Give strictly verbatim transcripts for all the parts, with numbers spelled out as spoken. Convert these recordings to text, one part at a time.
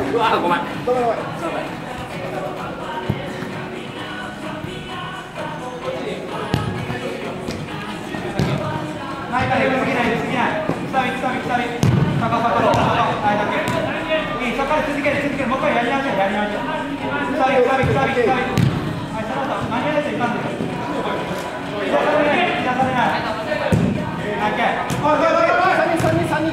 うわごめん。 ごめんごめん。 前から行き過ぎない、行き過ぎない。くさび、くさび、くさび。高さと、はいだけ。いい、そこから続ける、続ける。もう一回やり直し、やり直し。くさび、くさび、くさび、くさび。はい、その後、間に合わせていかんで。いらされない、いらされない。オッケー。おいおいおいおい。 三人三人三人。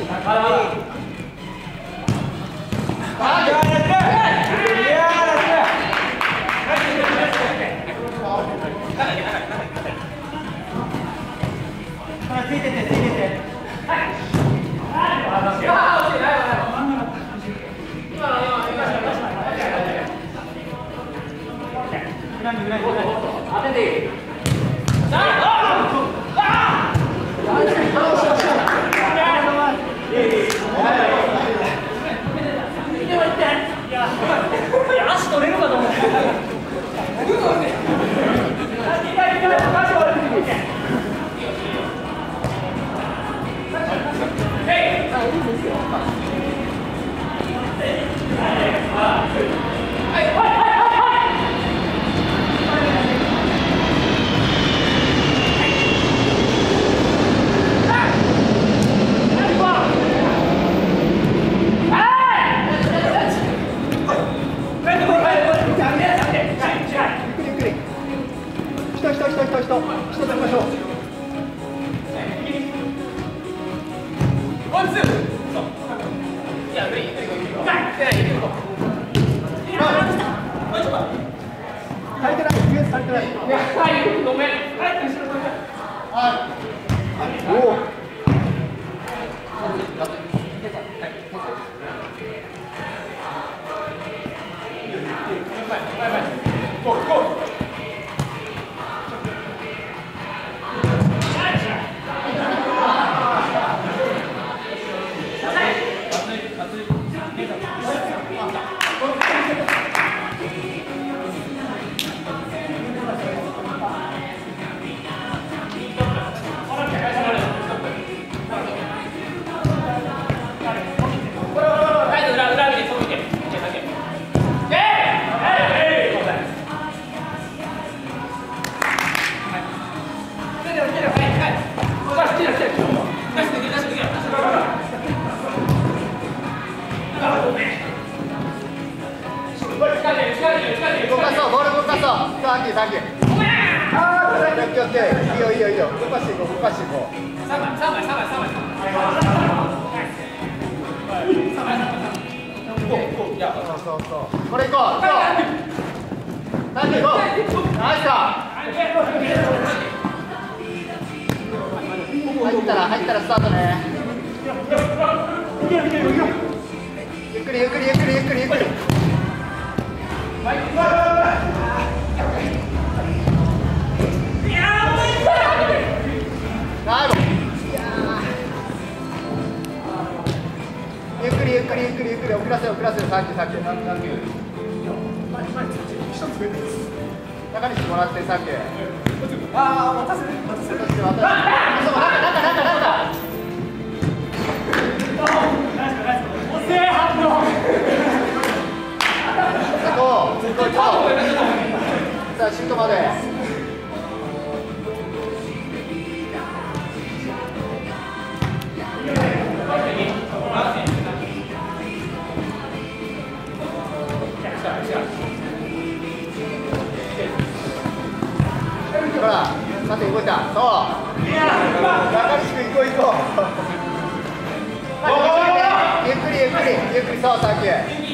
あ、やってる。いやー、やってる。ついてて、ついてて。裏に裏に裏に。当てていい。足取れるかと思って。 動かそう、ボール動かそう。サンキュー、サンキュー。ああ、オッケーオッケー。いいよいいよいいよ。動かしていこう、動かしていこう。 三枚、三枚、三枚、三枚。 そうそうそう。これ行こう。そう。サンキュー、ゴー。ナイスだ。入ったら、入ったらスタートね。ゆっくりゆっくりゆっくりゆっくりゆっくり。ゆっくりゆっくりゆっくりゆっくり遅らせ遅らせる。サンキューサンキュー。中西もらってサンキュー。 ああ、渡せる。渡せる。 渡して渡して。中中中中中。行こう行こう行こう。さあシュートまで。ほら、待って動いた。そう。中西君行こう行こう。ゆっくりゆっくりゆっくり。そう、サンキュー。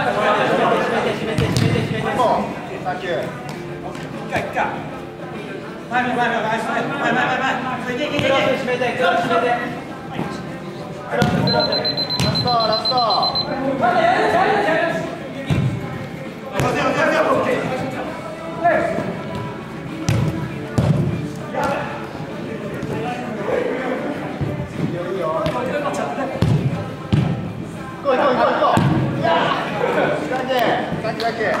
もう、サンキュー。 前前前前前前前前。いけいけいけ。締めて、クロス締めて。クロスクロス。ラストラスト。こいこいこいこい。いや。だけだけだけ。